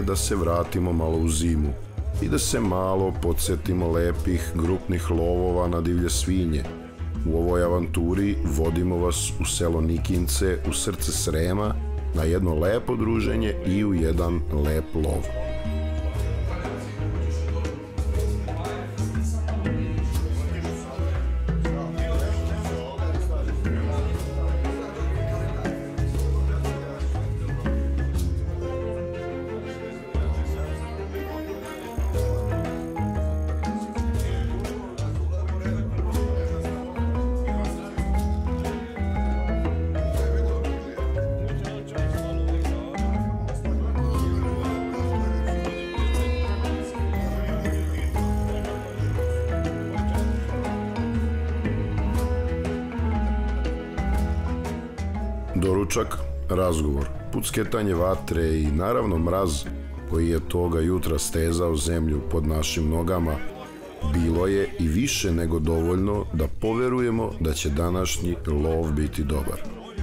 da se vratimo malo u zimu i da se malo podsjetimo lepih grupnih lovova na divlje svinje. U ovoj avanturi vodimo vas u selo Nikince, u srce Srema, na jedno lepo druženje i u jedan lep lov. Doručak, razgovor, pucketanje vatre i naravno mraz koji je toga jutra stezao zemlju pod našim nogama bilo je i više nego dovoljno da poverujemo da će današnji lov biti dobar.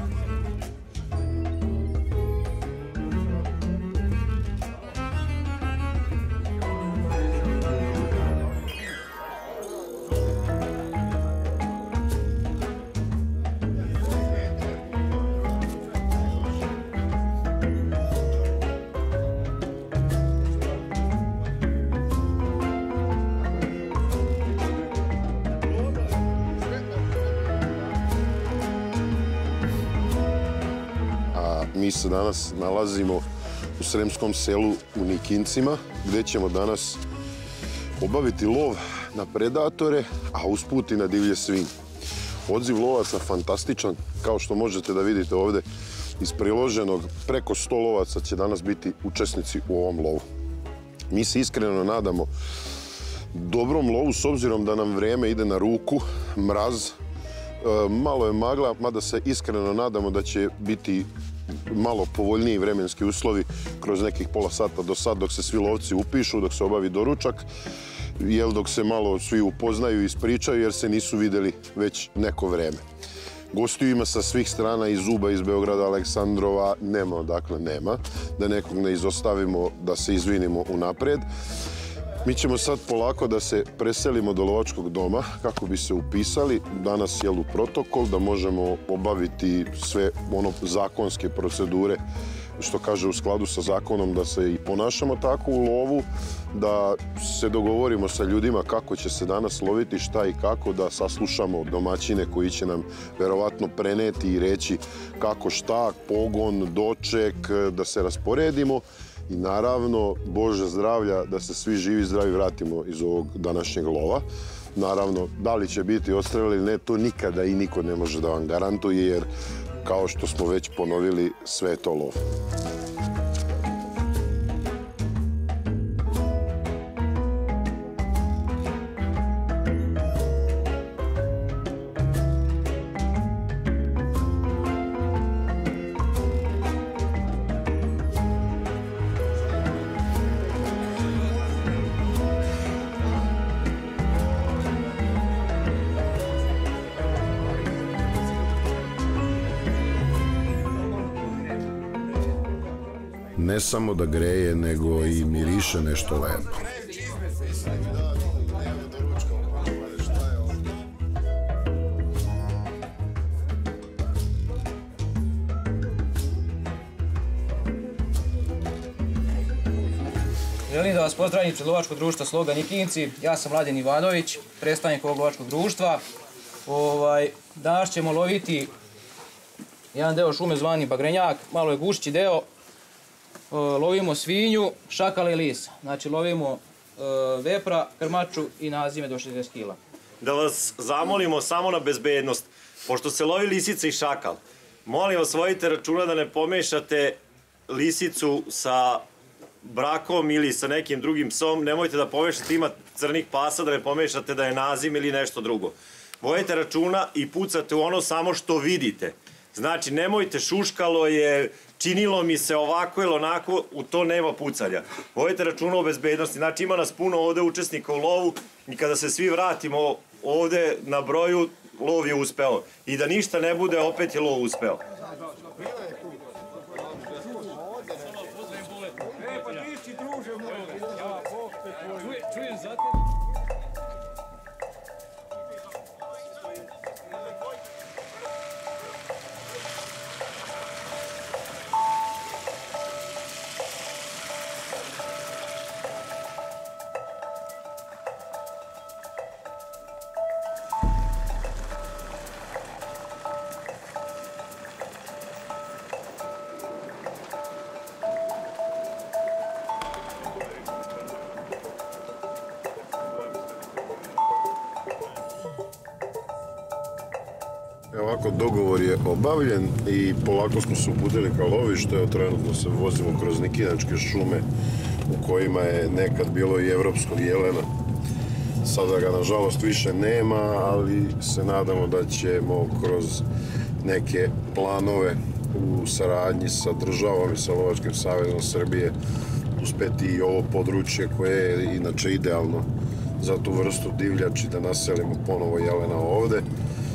Mi se danas nalazimo u sremskom selu u Nikincima, gdje ćemo danas obaviti lov na predatore, a usput i na divlje svinje. Odziv lovaca fantastičan, kao što možete da vidite ovdje iz priloženog, preko 100 lovaca će danas biti učesnici u ovom lovu. Mi se iskreno nadamo dobrom lovu, s obzirom da nam vrijeme ide na ruku, mraz, malo je magla, mada se iskreno nadamo da će biti malo povoljniji vremenski uslovi kroz nekih pola sata do sad, dok se svi lovci upišu, dok se obavi doručak, dok se malo svi upoznaju i ispričaju, jer se nisu vidjeli već neko vreme. Gostiju ima sa svih strana, iz Uba, iz Beograda, Aleksandrova, nema odakle nema, da nekog ne izostavimo, da se izvinimo unaprijed. Mi ćemo sad polako da se preselimo do lovačkog doma kako bi se upisali danas u protokol, da možemo obaviti sve zakonske procedure, što kaže u skladu sa zakonom, da se i ponašamo tako u lovu, da se dogovorimo sa ljudima kako će se danas loviti, šta i kako, da saslušamo domaćine koji će nam verovatno preneti i reći kako šta, pogon, doček, da se rasporedimo. I naravno, Bože zdravlja, da se svi živi i zdravi vratimo iz ovog današnjeg lova. Naravno, da li će biti odstrel ili ne, to nikada i niko ne može da vam garantuje, jer kao što smo već ponovili, sve je to lov. Ne samo da greje, nego i miriše nešto lepo. Želim da vas pozdravim ispred lovačkog društva Sloga Nikinci. Ja sam Mladen Ivanović, predstavnik ovog lovačkog društva. Danas ćemo loviti jedan deo šume zvani Bagrenjak, malo je gušći deo. Lovimo svinju, šakala i lisa. Znači lovimo vepra, krmaču i nazime do 60 kila. Da vas zamolimo samo na bezbednost. Pošto se lovi lisica i šakal, molim vas vodite računa da ne pomešate lisicu sa brakom ili sa nekim drugim psom. Nemojte da pomešate, ima crnih pasa, da ne pomešate da je nazim ili nešto drugo. Vodite računa i pucate u ono samo što vidite. Znači, nemojte šuškalo je, činilo mi se ovako ili onako, u to nema pucanja. Vodite računa o bezbednosti. Znači, ima nas puno ovde učesnika u lovu i kada se svi vratimo ovde na broju, lov je uspeo. I da ništa ne bude, opet je lov uspeo. druže moj. Ja, Bog te tvoj. Čujem za te. Ovako, dogovor je obavljen i polako smo se uputili ka lovištu. Evo, trenutno se vozimo kroz Nikinačke šume u kojima je nekad bilo i evropskog jelena. Sada ga, nažalost, više nema, ali se nadamo da ćemo kroz neke planove u saradnji sa državom i sa Lovačkim savezom Srbije uspeti i ovo područje koje je inače idealno za tu vrstu divljači da naselimo ponovo jelena ovde.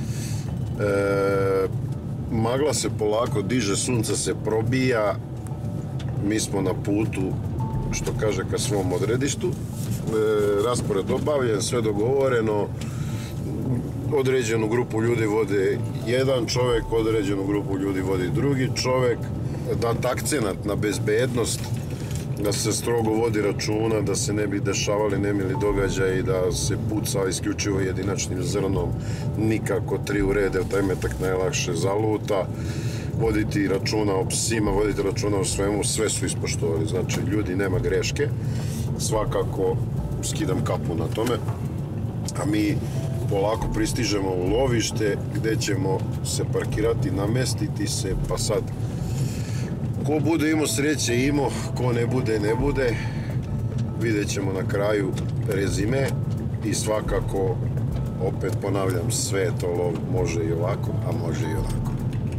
Magla se polako diže, sunce se probija, mi smo na putu, što kaže, ka svom odredištu. Raspored obavljen, sve dogovoreno, određenu grupu ljudi vodi jedan čovek, određenu grupu ljudi vodi drugi čovek. Dat akcenat na bezbednost, da se strogo vodi računa, da se ne bi dešavali nemili događaji, da se puca isključivo jedinačnim zrnom, nikako 3 u red, jer taj metak najlakše zaluta. Voditi računa o psima, voditi računa o svemu, sve su ispoštovali. Znači, ljudi, nema greške. Svakako skidam kapu na tome. A mi polako pristižemo u lovište gde ćemo se parkirati, namestiti se, pa sad ko bude imao sreće imao, ko ne bude, ne bude. Vidjet ćemo na kraju rezime i svakako, opet ponavljam, sve to lov može i ovako, a može i onako.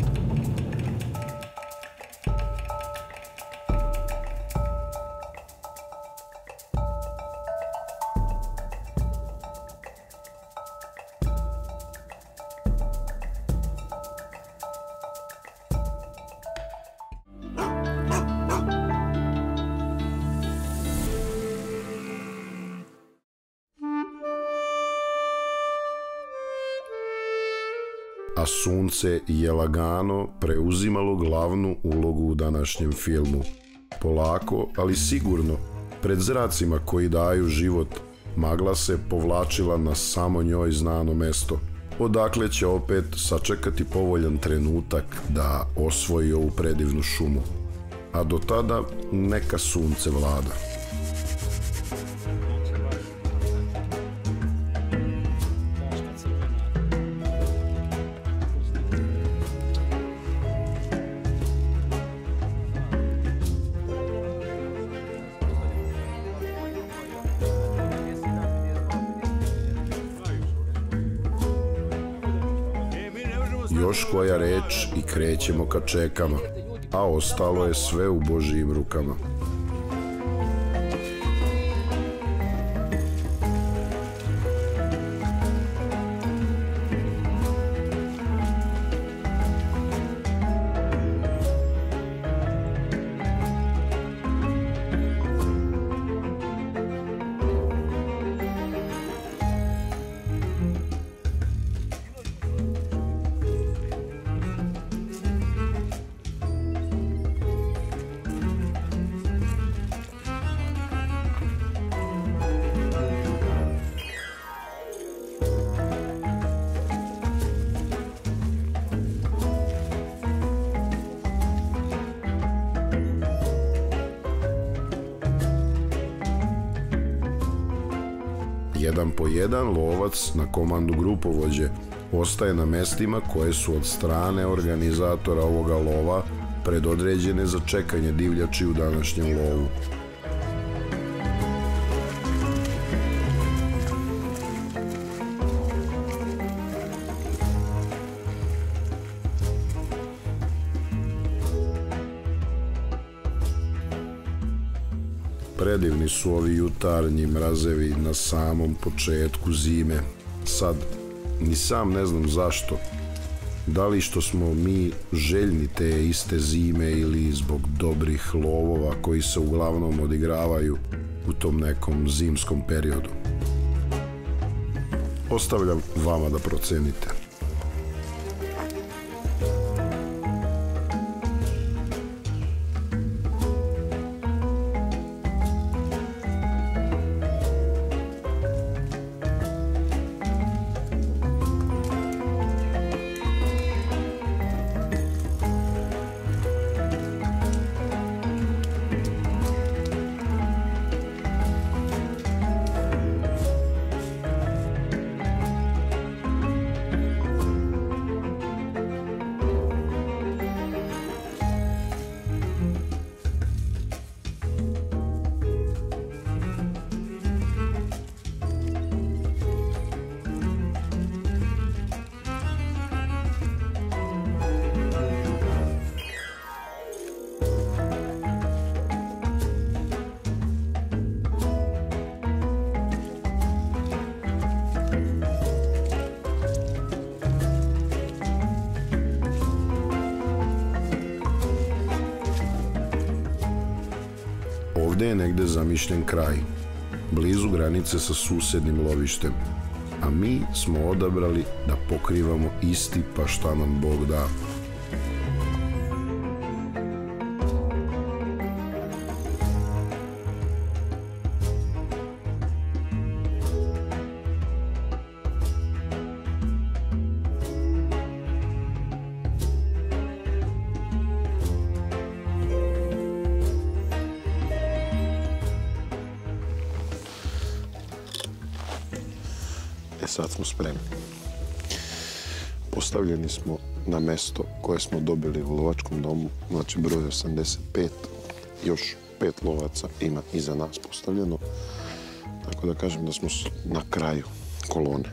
A sunce je lagano preuzimalo glavnu ulogu u današnjem filmu. Polako, ali sigurno, pred zracima koji daju život, magla se povlačila na samo njoj znano mesto, odakle će opet sačekati povoljan trenutak da osvoji ovu predivnu šumu. A do tada neka sunce vlada. Još koja reč i krećemo ka čekama, a ostalo je sve u Božijim rukama. Jedan po jedan lovac na komandu grupovođe ostaje na mestima koje su od strane organizatora ovoga lova predodređene za čekanje divljači u današnjem lovu. Predivni su ovi jutarnji mrazevi na samom početku zime. Sad, ni sam ne znam zašto, Da li što smo mi željni te iste zime ili zbog dobrih lovova koji se uglavnom odigravaju u tom nekom zimskom periodu. Ostavljam vama da procenite. Ovdje je negde zamišljen kraj, blizu granice sa susednim lovištem, a mi smo odabrali da pokrivamo isti pa šta nam Bog da. Sad smo spremni. Postavljeni smo na mesto koje smo dobili u lovačkom domu, znači broj 85. Još 5 lovaca ima iza nas postavljeno. Tako da kažem da smo na kraju kolone.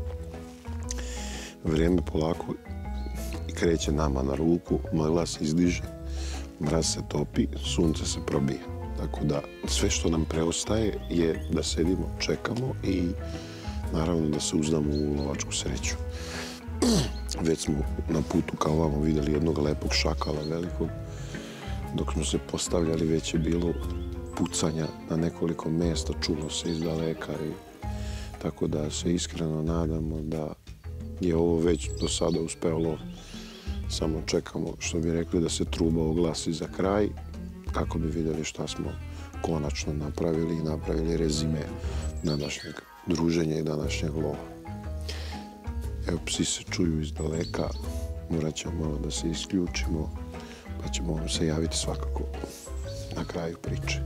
Vrijeme polako kreće nama na ruku, magla se izdiže, mraz se topi, sunce se probija. Tako da sve što nam preostaje je da sedimo, čekamo i naravno da se uzdamo u lovačku sreću. Već smo na putu kao ovamo vidjeli jednog lepog šakala velikog. Dok smo se postavljali već je bilo pucanja na nekoliko mjesta, čulo se iz daleka. Tako da se iskreno nadamo da je ovo već do sada uspeo lov. Samo čekamo, što bi rekli, da se truba oglasi za kraj kako bi vidjeli šta smo konačno napravili i napravili rezime današnjeg druženja i današnjeg lova. Evo, psi se čuju iz daleka, morat ćemo malo da se isključimo, pa ćemo vam se javiti svakako na kraju priče.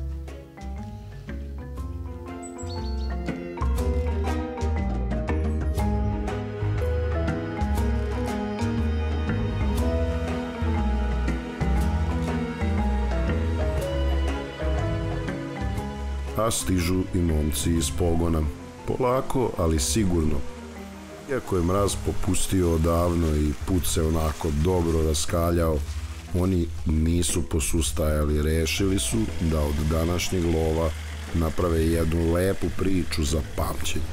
A stižu i momci iz pogona. Polako, ali sigurno. Iako je mraz popustio odavno i put se onako dobro raskaljao, oni nisu posustajali, rešili su da od današnjeg lova naprave jednu lepu priču za pamćenje.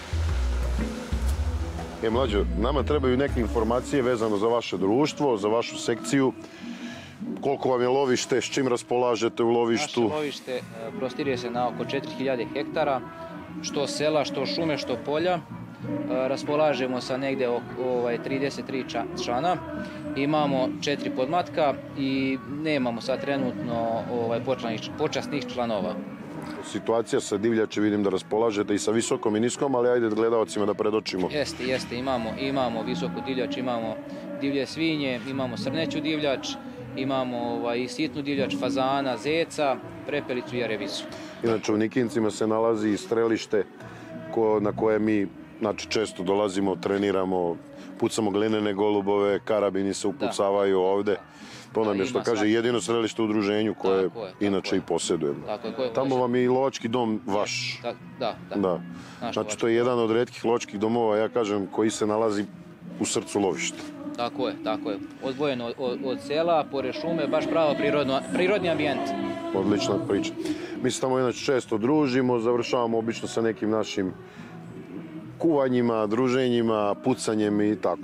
Mlađo, nama trebaju neke informacije vezano za vaše društvo, za vašu sekciju. Koliko vam je lovište, s čim raspolažete u lovištu? Naše lovište prostiruje se na oko 4000 hektara, što sela, što šume, što polja. Raspolažemo sa negde oko 33 člana. Imamo 4 podmatka i nemamo sad trenutno počasnih članova. Situacija sa divljači, vidim da raspolažete i sa visokom i niskom, ali ajde gledalcima da predočimo. Jeste, imamo visoku divljač, imamo divlje svinje, imamo srneću divljač, imamo i sitnu divljač, fazana, zeca, prepelicu i jarebicu. Inače, u Nikincima se nalazi strelište na koje mi često dolazimo, treniramo, pucamo glinene golubove, karabini se upucavaju ovde. To nam je, što kaže, jedino strelište u udruženju koje inače i posjedujemo. Tamo vam je i lovački dom vaš. Da. Znači, to je jedan od retkih lovačkih domova, ja kažem, koji se nalazi u srcu lovišta. Tako je. Odvojeno od sela, pored šume, baš pravo prirodni ambijent. Odlična priča. Mi se tamo inače često družimo, završavamo obično sa nekim našim kuvanjima, druženjima, pucanjem i tako.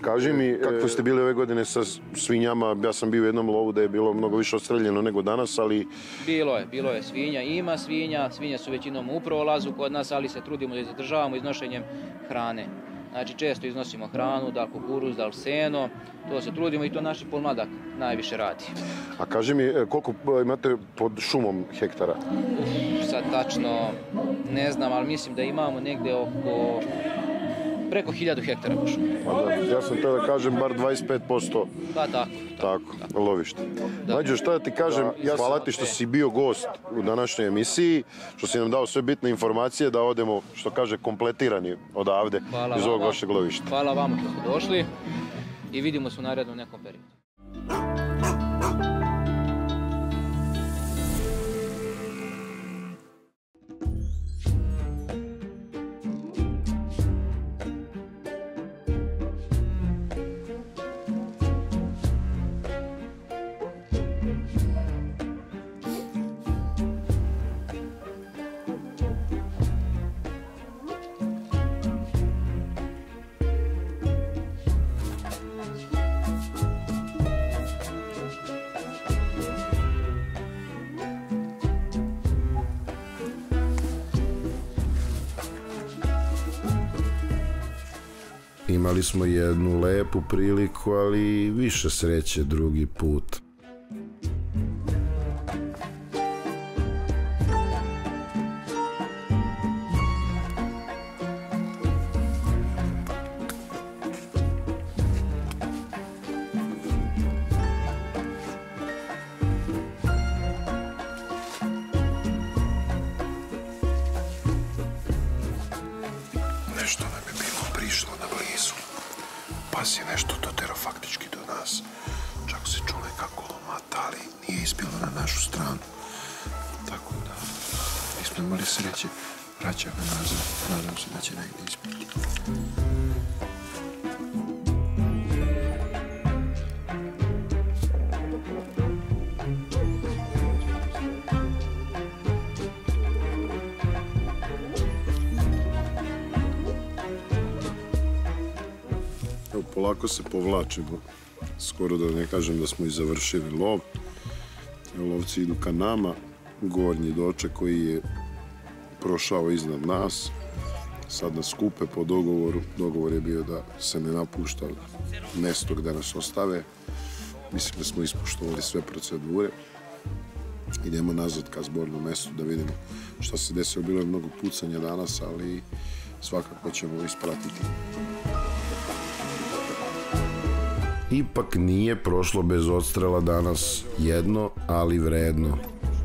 Kaži mi, kako ste bili ove godine sa svinjama? Ja sam bio u jednom lovu da je bilo mnogo više odstreljeno nego danas, ali... Bilo je svinja, ima svinja. Svinja su većinom u prolazu kod nas, ali se trudimo da ih zadržavamo iznošenjem hrane. Znači često iznosimo hranu, da li kukuruz, da li seno, to se trudimo i to naši pomladak najviše radi. A kaži mi, koliko imate pod šumom hektara? Sad tačno ne znam, ali mislim da imamo negde oko preko 1000 hektara po šumu. Ja sam teo da kažem bar 25%. Pa tako. Lovište. Mađo, šta da ti kažem, hvala ti što si bio gost u današnjoj emisiji, što si nam dao sve bitne informacije da odemo, što kaže, kompletirani odavde iz ovog vašeg lovišta. Hvala vama što ste došli i vidimo se u narednom nekom periodu. Imali smo jednu lepu priliku, ali više sreće drugi put. Nešto nam je bilo prišlo na blizu. Pas je nešto doterao faktički do nas. Čak se čulo kako lomata, ali nije izbilo na našu stranu. Tako da nismo imali sreće. Vraća ga nazad. Nadam se da će negdje izbiti. Polako se povlačimo, skoro da ne kažem da smo i završili lov. Lovci idu ka nama, gornji doček koji je prošao iznad nas, sad nas skupe po dogovoru. Dogovor je bio da se ne napušta mjesto gdje nas ostave. Mislim da smo ispoštovali sve procedure. Idemo nazad ka zbornom mjestu da vidimo šta se desilo. Bilo je mnogo pucanja danas, ali svakako ćemo ispratiti. Ipak nije prošlo bez odstrela danas, jedno, ali vredno.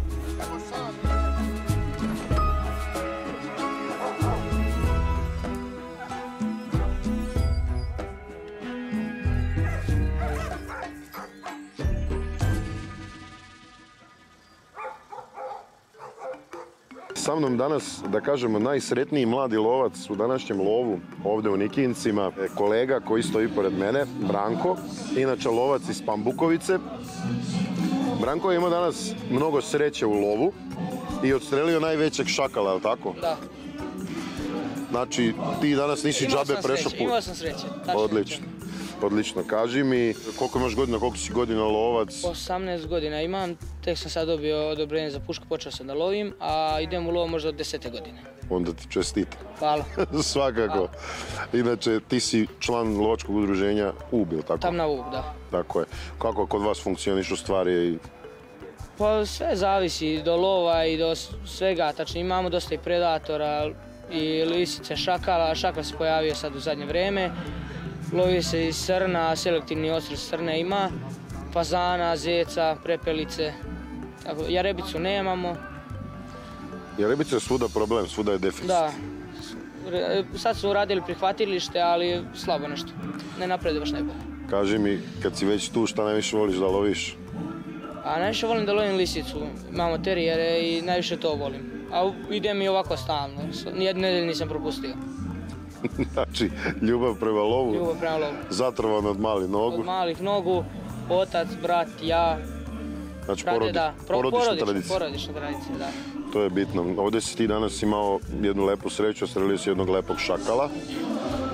Sa mnom danas, da kažemo, najsretniji mladi lovac u današnjem lovu ovdje u Nikincima, kolega koji stoji pored mene, Branko, inače lovac iz Pambukovice. Branko je imao danas mnogo sreće u lovu i odstrelio najvećeg šakala, je li tako? Da. Znači, ti danas nisi džabe prešao put. Imao sam sreće. Odlično. Odlično. Kaži mi, koliko imaš godina, koliko si godina lovac? 18 godina imam, tek sam sad dobio odobrenje za pušku, počeo sam da lovim, a idem u lov možda od 10. godine. Onda ti čestitam. Hvala. Svakako. Hvala. Inače, ti si član lovačkog udruženja UB, ili tako? Tamna UB, da. Tako je. Kako kod vas funkcionišu stvari? Pa sve zavisi do lova i do svega, tačno imamo dosta i predatora i lisice, šakala. Šakal se pojavio sad u zadnje vreme. Lovi se i srna, selektivni odstrel srne ima, fazana, zeca, prepelice. Tako, jarebicu nemamo. Jarebica je svuda problem, svuda je deficit. Da. Sad su uradili prihvatilište, ali slabo nešto. Ne napreduje baš najbolje. Kaži mi, kad si već tu, šta najviše voliš da loviš? A najviše volim da lovim lisicu. Imamo terijere i najviše to volim. A idem i ovako stalno. Nijedne nedelje nisam propustio. Znači, ljubav prema lovu? Ljubav prema lovu. Zatrovan od malih nogu? Od malih nogu, otac, brat, ja. Znači, porodična tradicija, da. To je bitno. Ovdje si ti danas imao jednu lepu sreću, ostrelio si jednog lepog šakala.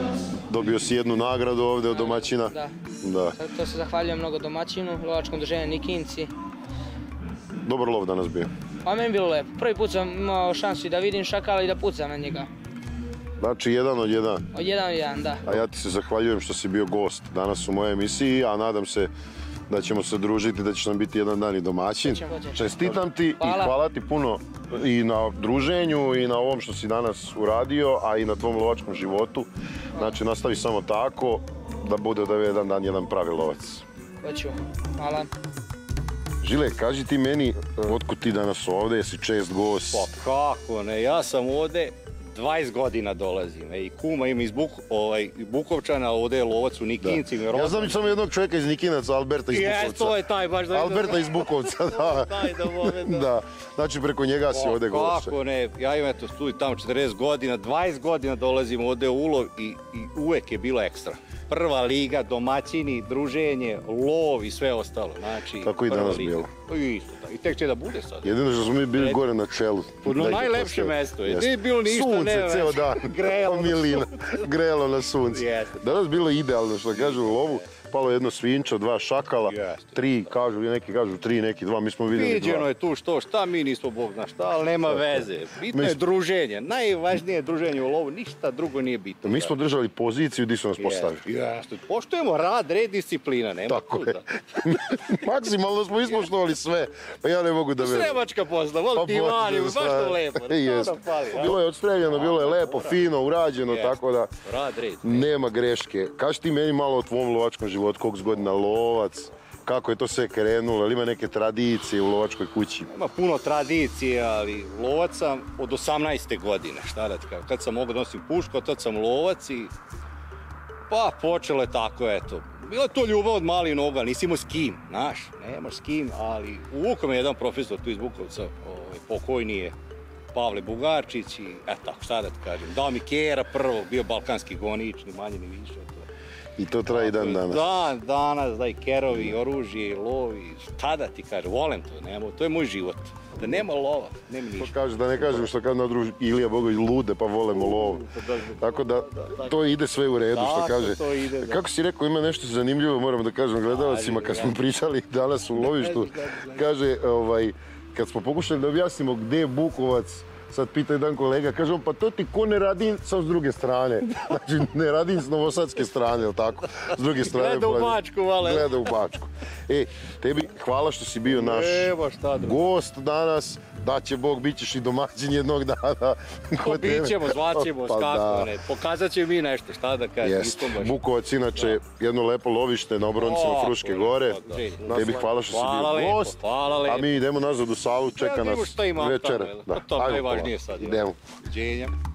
Dobio si jednu nagradu ovdje od domaćina. Da. To se zahvaljujem mnogo domaćinu, lovačkom udruženju Nikinci. Dobar lov danas bio. Pa meni je bilo lepo. Prvi put sam imao šansu i da vidim šakala i da pucam na njega. Znači 1 od 1. Od 1 od 1, da. A ja ti se zahvaljujem što si bio gost danas u mojoj emisiji, a nadam se da ćemo se družiti, da ćeš nam biti jedan dan i domaćin. Čestitam ti i hvala ti puno i na druženju i na ovom što si danas uradio, a i na tvom lovačkom životu. Znači nastavi samo tako da bude da je jedan dan jedan pravi lovac. Hoću, hvala. Žile, kaži ti meni, otkud ti danas ovdje, jesi čest gost? Pa kako ne, ja sam ovdje 20 godina dolazim i kuma im iz Bukovčana, ovdje je lovac u Nikinci. Ja znam samo jednog čovjeka iz Nikinaca, Alberta iz Bukovca. To je taj baš da... Alberta iz Bukovca, da. Da, znači preko njega si ovdje gošće. Kako ne, ja imam eto studij tamo 40 godina, 20 godina dolazim ovdje u ulov i uvek je bilo ekstra. Prva liga, domaćini, druženje, lov i sve ostalo. Znači, tako i danas bilo. Isto, i tek će da bude sad. Jedino što smo mi bili gore na čelu. Na najlepše mesto. Nije bilo ništa. Sunce, ceo dan. Grejalo na sunce. Danas bilo idealno, što kažu u lovu. Palo jedno svinča, 2 šakala, 3, kažu, neki kažu 3, neki 2, mi smo vidjeli 2. Viđeno je tu šta, mi nismo bog zna šta, ali nema veze. Bitno je druženje, najvažnije je druženje u lovu, ništa drugo nije bitno. Mi smo držali poziciju gdje su nas postavili. Poštujemo rad, red, disciplina, nema tako je. Maksimalno smo ispoštovali sve, pa ja ne mogu da verujem. Sremačka posla, voli ti Ivaniju, baš to lepo. Bilo je odstreljeno, bilo je lepo, fino, urađeno, tako da nema greške. Kaži ti meni malo o tvom lovačkom životu, koliko godina lovac, kako je to sve krenulo, ali ima neke tradicije u lovačkoj kući? Ima puno tradicije, ali lovac sam od 18. godine, šta da ti kažem. Kad sam mogao da nosim pušku, tad sam lovac i pa počelo je tako, eto. Bila je to ljubav od malih noga, nisi imao s kim, znaš, nemaš s kim, ali uvukao me jedan profesor tu iz Bukovca, pokojni je Pavle Bugarčić i eto, šta da ti kažem, dao mi kera prvo, bio balkanski gonič, ni manje ni više. I to traje i dan danas? Dan danas, da i kerovi, oružje, i lovi, šta da ti kažem, volim to, to je moj život. Da nema lova, nema ništa. To kaže, da ne kažem što kad nadruži Ilija Bogović lude pa volimo lov. Tako da to ide sve u redu što kaže. Kako si rekao, ima nešto zanimljivo, moram da kažem gledalcima kad smo pričali danas u lovištu. Kaže, kad smo pokušali da objasnimo gdje je Bukovac, sad pita jedan kolega, kaže on, pa to ti ko Neradin sam s druge strane. Znači, Neradin s novosadske strane, ili tako? S druge strane. Gleda u Bačku, vale. Gleda u Bačku. Tebi hvala što si bio naš gost danas. Da će Bog, bit ćeš i domaćin jednog dana. Bićemo, zvaćemo, skako, ne. Pokazat će mi nešto, šta da kažem. Bukovac, inače, jedno lepo lovište na obroncima Fruške gore. Tebi hvala što si bio gost. A mi idemo nazad u salu, čeka nas večer. To je najvažnije sad. Idemo. Doviđenja.